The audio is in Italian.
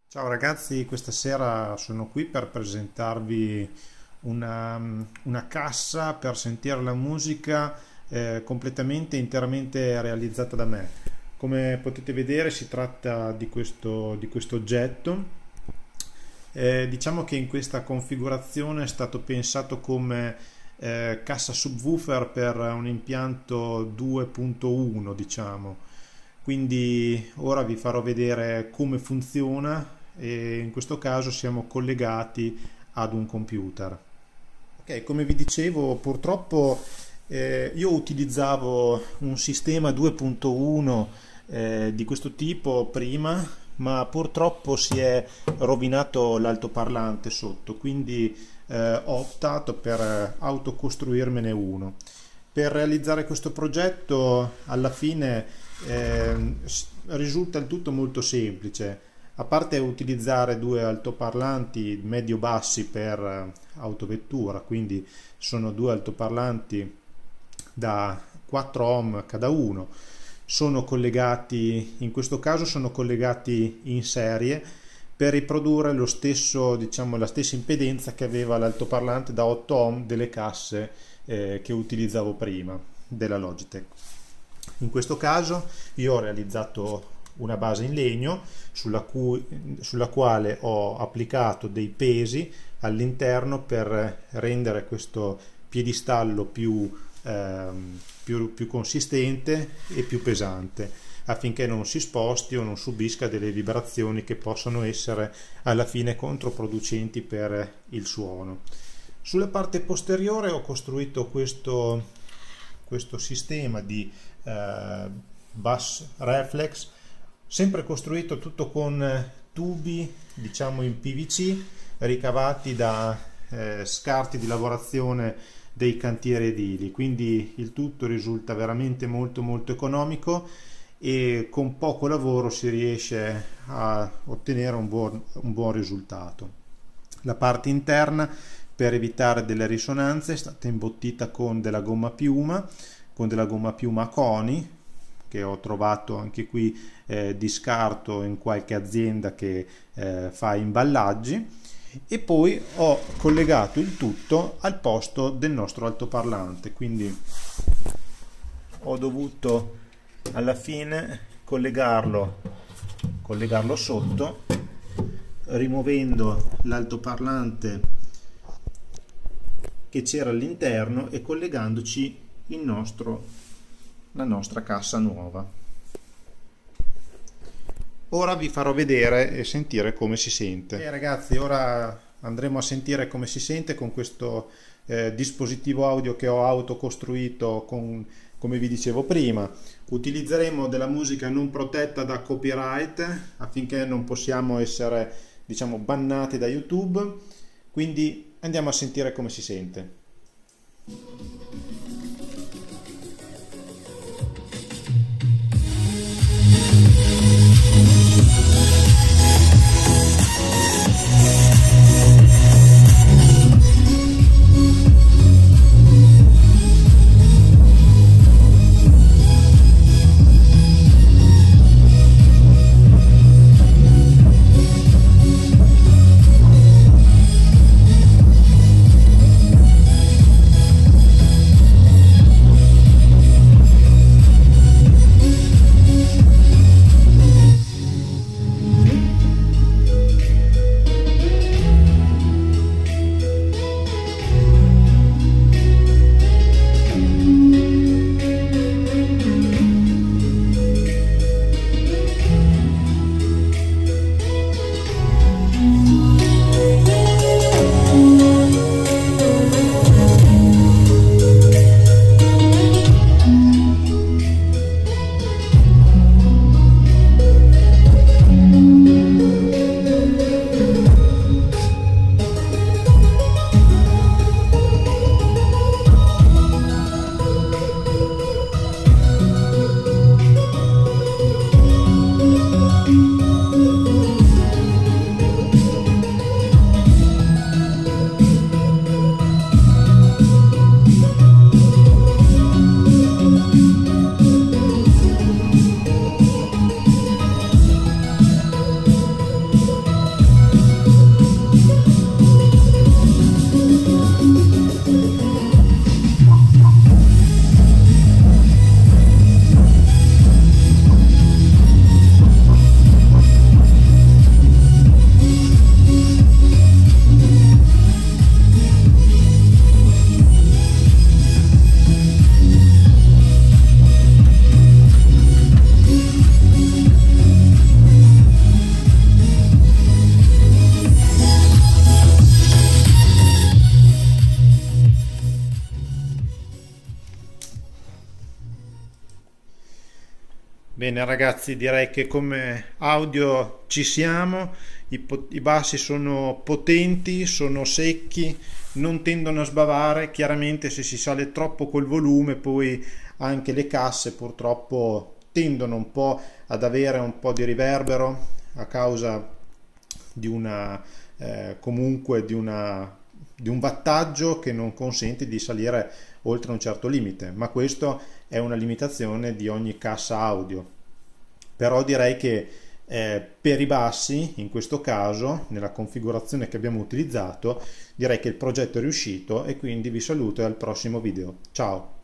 Ciao ragazzi, questa sera sono qui per presentarvi una cassa per sentire la musica completamente e interamente realizzata da me. Come potete vedere si tratta di questo oggetto. Diciamo che in questa configurazione è stato pensato come cassa subwoofer per un impianto 2.1, diciamo. Quindi ora vi farò vedere come funziona e in questo caso siamo collegati ad un computer. Ok, come vi dicevo, purtroppo io utilizzavo un sistema 2.1 di questo tipo prima, ma purtroppo si è rovinato l'altoparlante sotto, quindi ho optato per autocostruirmene uno. Per realizzare questo progetto alla fine risulta il tutto molto semplice. A parte utilizzare due altoparlanti medio-bassi per autovettura, quindi sono due altoparlanti da 4 ohm cada uno, sono collegati, in questo caso sono collegati in serie per riprodurre lo stesso, diciamo, la stessa impedenza che aveva l'altoparlante da 8 ohm delle casse che utilizzavo prima della Logitech. In questo caso io ho realizzato una base in legno sulla quale ho applicato dei pesi all'interno per rendere questo piedistallo più consistente e più pesante, affinché non si sposti o non subisca delle vibrazioni che possono essere alla fine controproducenti per il suono. Sulla parte posteriore ho costruito questo sistema di bus reflex, sempre costruito tutto con tubi, diciamo, in PVC ricavati da scarti di lavorazione dei cantieri edili, quindi il tutto risulta veramente molto economico e con poco lavoro si riesce a ottenere un buon risultato. La parte interna, per evitare delle risonanze, è stata imbottita con della gomma piuma Koni, che ho trovato anche qui di scarto in qualche azienda che fa imballaggi, e poi ho collegato il tutto al posto del nostro altoparlante, quindi ho dovuto alla fine collegarlo sotto, rimuovendo l'altoparlante che c'era all'interno e collegandoci la nostra cassa nuova. Ora vi farò vedere e sentire come si sente. Ragazzi, ora andremo a sentire come si sente con questo dispositivo audio che ho autocostruito come vi dicevo prima. Utilizzeremo della musica non protetta da copyright affinché non possiamo essere, diciamo, bannati da YouTube. Quindi andiamo a sentire come si sente. Bene ragazzi, direi che come audio ci siamo, i bassi sono potenti, sono secchi, non tendono a sbavare. Chiaramente se si sale troppo col volume poi anche le casse purtroppo tendono un po' ad avere un po' di riverbero a causa di una comunque di un wattaggio che non consente di salire oltre un certo limite, ma questo è una limitazione di ogni cassa audio. Però direi che per i bassi, in questo caso, nella configurazione che abbiamo utilizzato, direi che il progetto è riuscito e quindi vi saluto e al prossimo video. Ciao!